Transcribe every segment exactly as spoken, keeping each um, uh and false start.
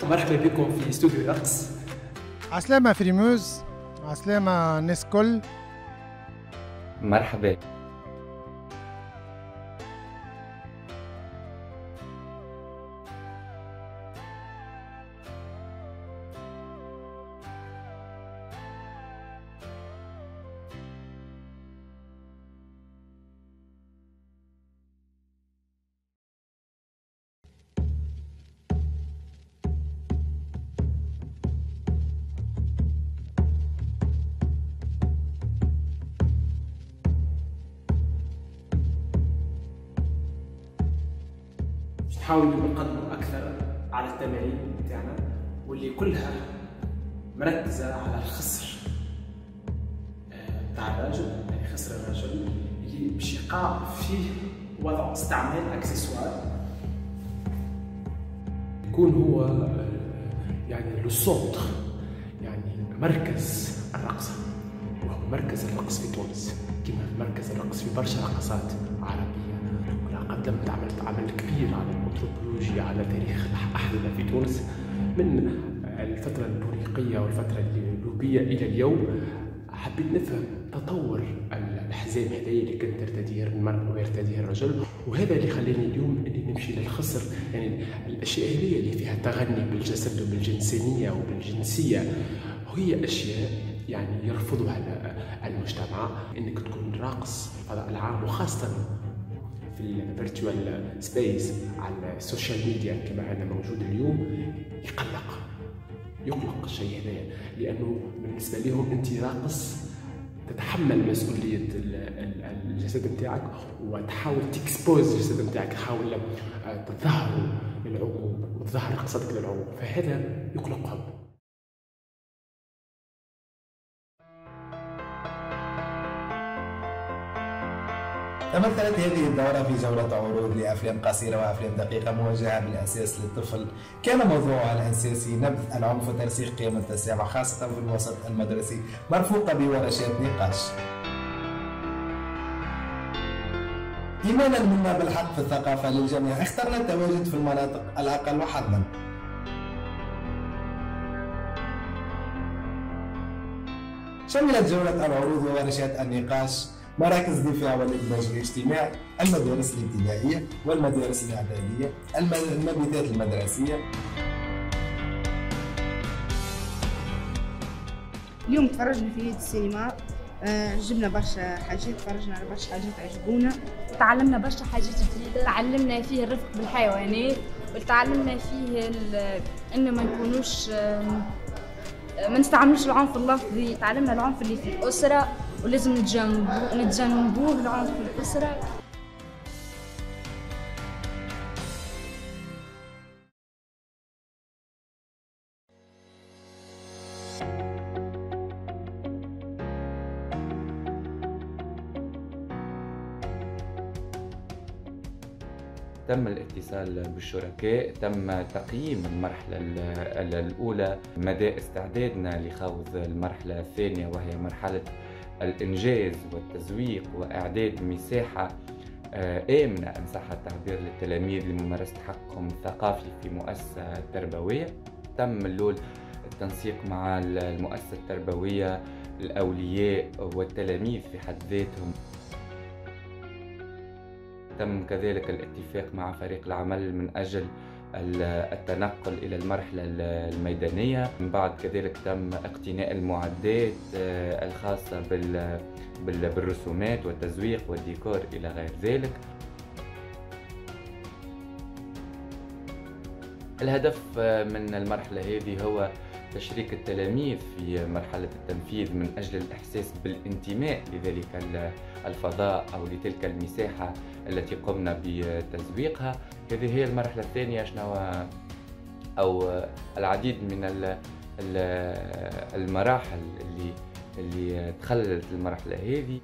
مرحبا بكم في استوديو رقص. عسلامة فريموز، عسلامة الناس الكل. مرحبا. نحاول نقدموا أكثر على التمارين بتاعنا واللي كلها مركزة على الخصر بتاع الراجل، يعني خصر الرجل اللي باش يقع فيه وضع استعمال اكسسوار يكون هو يعني للصوت، يعني مركز الرقص، وهو مركز الرقص في تونس كما مركز الرقص في برشا رقصات عربية. قدمت عملت عمل كبير على الانثروبولوجيا، على تاريخ الأحذية في تونس من الفترة البوريقية والفترة اللوبية إلى اليوم. حبيت نفهم تطور الحزام هذايا اللي كانت ترتديه المرأة ويرتديه الرجل، وهذا اللي خلاني اليوم اني نمشي للخصر. يعني الاشياء هذه اللي فيها تغني بالجسد وبالجنسانية وبالجنسية هي اشياء يعني يرفضها المجتمع. انك تكون راقص في الفضاء العام وخاصة في الفيرتشوال سبيس على السوشيال ميديا كما أنا موجود اليوم يقلق يقلق الشيء هذا، لأنه بالنسبة لهم أنت راقص تتحمل مسؤولية الجسد نتاعك وتحاول تكسبوز الجسد نتاعك، تحاول تظهر للعموم وتظهر رقصتك للعموم، فهذا يقلقهم. تمثلت هذه الدورة في جولة عروض لأفلام قصيرة وأفلام دقيقة موجهة بالأساس للطفل. كان موضوعها الأساسي نبذ العنف وترسيخ قيم التسامح خاصة في الوسط المدرسي، مرفوقة بورشات نقاش. إيمانا منا بالحق في الثقافة للجميع اخترنا التواجد في المناطق الأقل حظا. شملت جولة العروض وورشات النقاش مراكز الدفاع والإدماج الاجتماعي، المدارس الابتدائية والمدارس الإعدادية، المبيتات المدرسية. اليوم تفرجنا في السينما، جبنا برشا حاجات، تفرجنا على برشا حاجات عجبونا، تعلمنا برشا حاجات جديدة، تعلمنا فيه الرفق بالحيوانات، وتعلمنا فيه إنه ما نكونوش ما نستعملوش العنف اللفظي، تعلمنا العنف اللي في الأسرة ولازم نتجنبوه نتجنبوه العنف في الأسرة. تم الاتصال بالشركاء، تم تقييم المرحلة الأولى، مدى استعدادنا لخوض المرحلة الثانية وهي مرحلة الإنجاز والتزويق وإعداد مساحة آمنة إن صح التعبير للتلاميذ لممارسة حقهم الثقافي في مؤسسة تربوية. تم اللول التنسيق مع المؤسسة التربوية، الأولياء والتلاميذ في حد ذاتهم. تم كذلك الاتفاق مع فريق العمل من أجل التنقل إلى المرحلة الميدانية. من بعد كذلك تم اقتناء المعدات الخاصة بالرسومات والتزويق والديكور إلى غير ذلك. الهدف من المرحلة هذه هو تشريك التلاميذ في مرحلة التنفيذ من أجل الإحساس بالانتماء لذلك الفضاء أو لتلك المساحة التي قمنا بتزويقها. هذه هي المرحلة الثانية، شنو أو العديد من المراحل اللي اللي تخللت المرحلة هذه.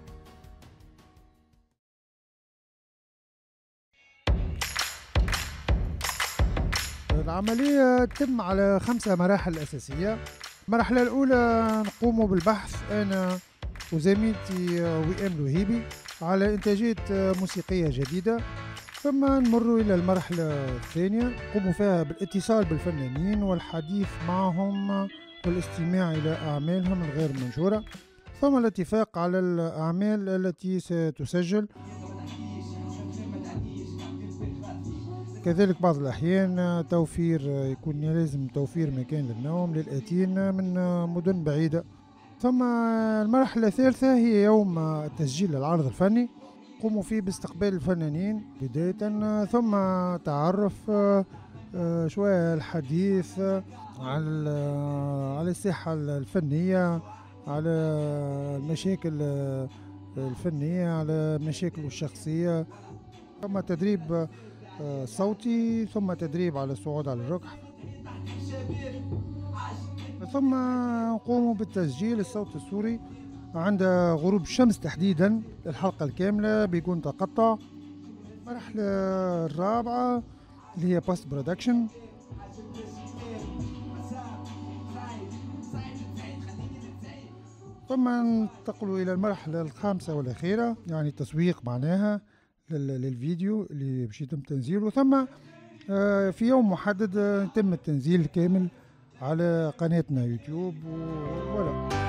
العملية تتم على خمسة مراحل أساسية. المرحلة الأولى نقوم بالبحث أنا وزميلتي وئام لوهيبي على إنتاجات موسيقية جديدة ثم نمر إلى المرحلة الثانية قوموا فيها بالاتصال بالفنانين والحديث معهم والاستماع إلى أعمالهم الغير منشورة، ثم الاتفاق على الأعمال التي ستسجل. كذلك بعض الأحيان توفير يكون لازم توفير مكان للنوم للآتين من مدن بعيدة. ثم المرحلة الثالثة هي يوم تسجيل العرض الفني، قوموا فيه باستقبال الفنانين بداية، ثم تعرف شوية الحديث على على الساحة الفنية، على المشاكل الفنية، على المشاكل الشخصية، ثم تدريب صوتي، ثم تدريب على الصعود على الركح، ثم نقوم بالتسجيل الصوت الصوري عند غروب الشمس تحديدا. الحلقة الكاملة بيكون تقطع. المرحلة الرابعة اللي هي post production، ثم ننتقل إلى المرحلة الخامسة والأخيرة، يعني التسويق معناها للفيديو اللي باش يتم تنزيله. ثم في يوم محدد يتم التنزيل الكامل على قناتنا يوتيوب ولا